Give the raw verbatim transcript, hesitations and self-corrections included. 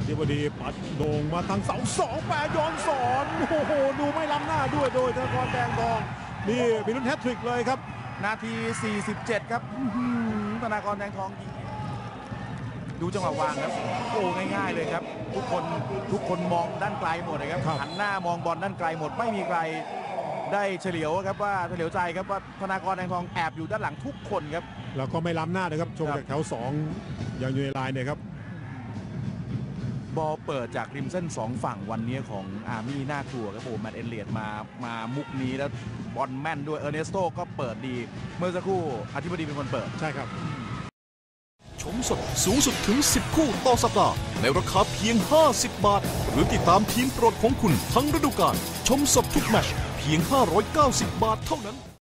ธิบดีปัดโด่งมาทางเสาสองแปดย้อนสอนโอ้โหดูไม่ล้ำหน้าด้วยโดยธนากรแดงทองนี่มีลุ้นแฮตทริกเลยครับนาทีสี่สิบเจ็ดครับธนากรแดงทองยิงดูจังหวะวางครับโอ้ง่ายๆเลยครับทุกคนทุกคนมองด้านไกลหมดเลยครับหันหน้ามองบอลด้านไกลหมดไม่มีใครได้เฉลียวครับว่าเฉลียวใจครับว่าธนากรแดงทองแอบอยู่ด้านหลังทุกคนครับแล้วก็ไม่ล้ำหน้านะครับชงจากแถวสองอย่างอยู่ในลายเนี่ยครับบอลเปิดจากริมเส้นสองฝั่งวันนี้ของอาร์มี่น่ากลัวครับโอ้แมตต์เอเลียดมามามุกนี้แล้วบอลแม่นด้วยเออร์เนสโตก็เปิดดีเมื่อสักครู่อธิบดีเป็นคนเปิดใช่ครับชมสดสูงสุดถึงสิบคู่ต่อสัปดาห์ในราคาเพียงห้าสิบบาทหรือติดตามทีมโปรดของคุณทั้งฤดูกาลชมสดทุกแมตช์เพียงห้าร้อยเก้าสิบบาทเท่านั้น